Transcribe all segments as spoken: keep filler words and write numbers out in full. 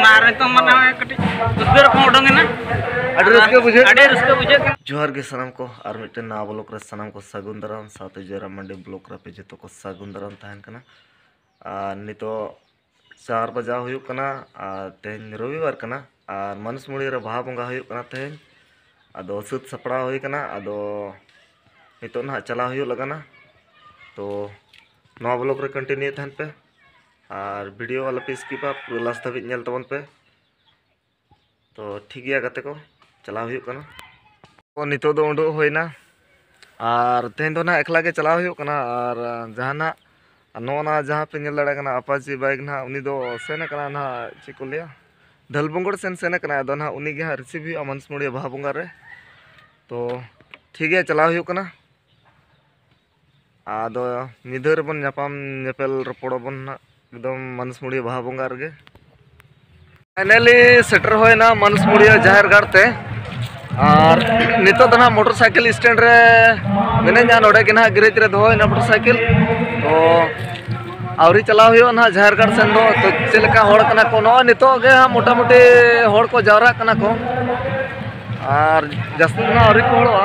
जोहार के सनम को और मिट्टे ना ब्लॉक रे सनम को सागुन दाराम साथे जोयराम मंडी ब्लॉक रे पे जतो को सागुन दाराम तहन कना आ नितो चार बजा हुयुक कना आ तेन रविवार कना और मनुस्मुड़िया बाहा बोंगा हुयुक कना तेन आदो सुत सपड़ा हुई कना आदो नितो ना चला हुयुक लगाना तो नौ ब्लॉक रे कंटिन्यू तहन पे और वीडियो वाला पे स्किप पूरा लास्ट तक नेल तबन पे तो ठीक गया गते को चला हुयुक कना तो नितो दो उडो होइना और तेन दो ना एकला के चला हुयुक कना और जहाना नोना जहाँ पे नेल दाड़ा कना अपाची बाइक ना उनी दो सेन कना ना ची को लिया धलबुंगड़ सेन सेन कना दो ना उनी के रिसीव हुयुक मनसमुड़िया बाहा बोंगा रे तो ठीक है चला हुयुक कना आदो निधर बन नापाम नेपेल रपड़ बन ना एकदम मनसमुड़िया बाहा बोंगा रे फाइनली सेटर होना मनसमुड़िया जाहिर गाड़ते और नितो तो ना मोटरसाइकिल स्टैंड रे मिना नोड़े के ना गिरेज रे दोना मोटरसाइकिल तो आवरी चला हुआ ना जाहिरगढ़ सेन दो तो चलका होड़ कना को नो नितो गे मोटा मोटी होड़ को जावरा कना को और जस्ती ना आवरी को होड़वा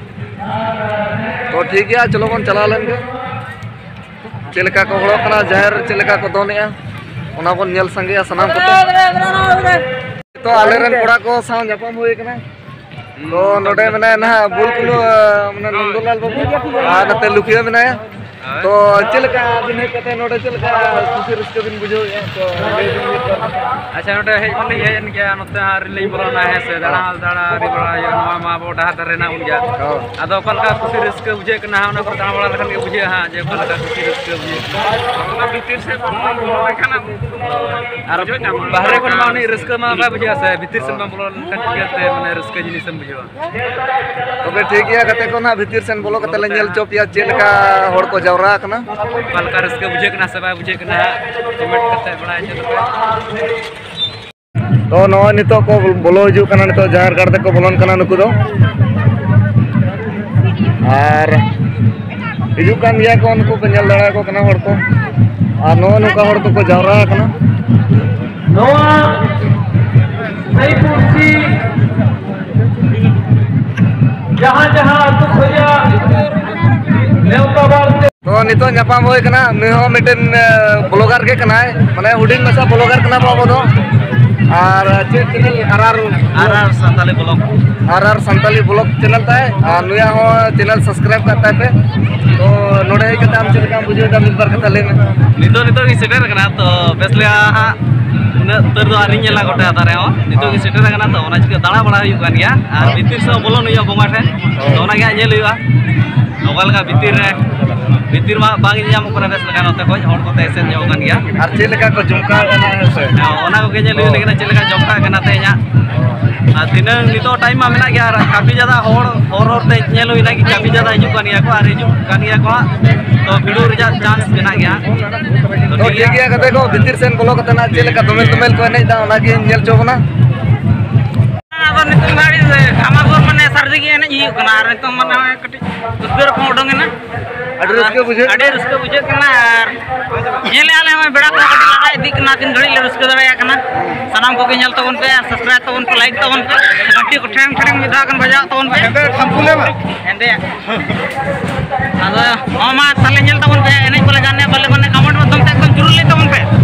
तो ठीक है चलो बन चला लेंगे चलका को होड़ कना जाहिर चलका को दोनिया ओना बन नेल संगे सनाम को तो आलेरन कोड़ा को साव जापाम होय कना तो नोडे मने ना बुलकुलु मने नंदलाल बाबू आ नते लुकिया मनाया तो चलका दिन कते नोडे चलका खुशी रस्क दिन बुझो तो अच्छा नोडे हे मन हे न के नते रिली बोलना है से दाड़ा दाड़ा रि बड़ा यो नवा मा बोटा दरे ना उन गया आदो कलका खुशी रस्क बुझे कना ओना पर दाड़ा बड़ा लखन के बुझे हां जे कलका खुशी रस्क बुझे ओना भीतर से बोलो खाना और बाहर कोन मा उनी रस्क मा बा बुझे से भीतर से बोलो लखन के माने रस्क जिनिस हम बुझो तबे ठीक है कते को ना भीतर से बोलो कते नेल चोपिया चलका होड़ को जावरा कना कलका रस्क बुझे कना से बा बुझे कना कमेंट करते बड़ा है तो नो नितो को बोलो हिजु कना नितो जाहिर गाड़ को बोलन कना नुकु दो और हिजु कान गया को उनको को नेल दाड़ा को कना होड़ को और नो नुका होड़ को जावरा कना नोआ नई कुर्सी जहां जहां तो खोजा नेवता बार तो नितो नापाम होय कना नुहो मिटन ब्लॉगर के कना माने हुडिंग मसा ब्लॉगर कना बाबो दो और channel RR RR Santali blog RR Santali blog channel ताय और नुया हो चैनल सब्सक्राइब करता है पे तो नोडे हे कता हम चलका बुझे दा मिल बार कथा ले में नितो नितो की सेटर कना तो बेसले हा उना तर दो आरी नेला गोटा दारे हो नितो की सेटर कना तो ओना चिका दाड़ा बड़ा हुयु कान गया और भीतर से बोलो नुया बोंगा ठे तो ओना गया नेल हुआ नोगल का भीतर रे भीतर मा बाग जाम करे बेस लगा नते को होड़ को तेसेन जो कान गया और चलका को झुमका कना है से ओना को के नेल हुई लेकिन चलका झुमका कना तेया आ दिन नितो टाइम मा मेना गया काफी ज्यादा होड़ होड़ होड़ ते नेल हुई ना कि काफी ज्यादा हिजु कान गया को और हिजु कान गया को तो भिड़ो रिजा चांस मेना गया तो ठीक गया कते को भीतर सेन बोलो कते ना चलका तुमेल तुमेल को नहीं दा ओना के नेल चोबना अब नितो गाड़ी से खामागोर माने सरदी के ने ही कना रे तो माने कटी उधर को उडंगे ना एड्रेस के बुझे एड्रेस के बुझे कना नेले आले हम बेड़ा को कटी लगा इदी कना तीन घड़ी ले उसके दबाया कना सनाम को के नेल तबन पे सब्सक्राइब तबन पे लाइक तबन पे घंटी को ठेंग ठेंग मिदा कन बजा तबन पे एंदे थंपुले में एंदे आदा मामा तले नेल तबन पे एने को लगाने बल्ले बने कमेंट में तुम एकदम जरूर ले तबन पे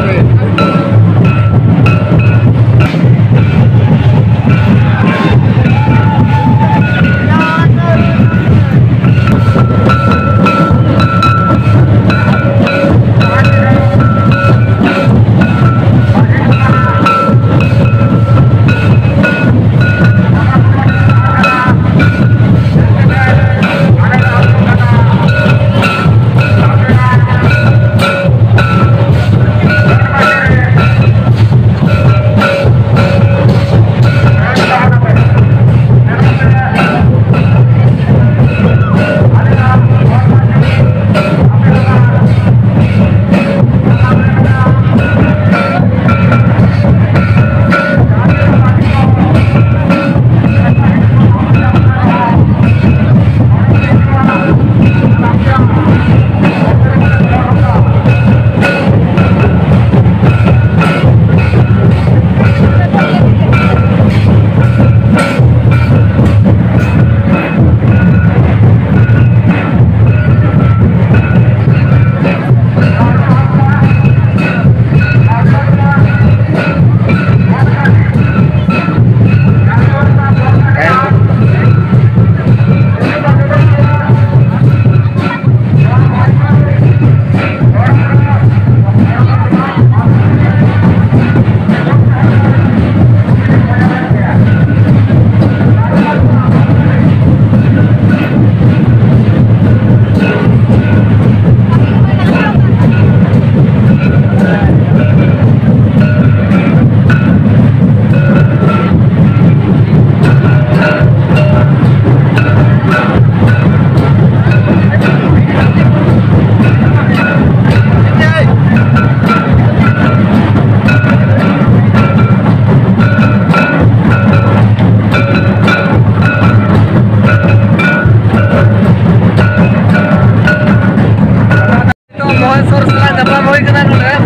Mohon source lah, dapat boleh kena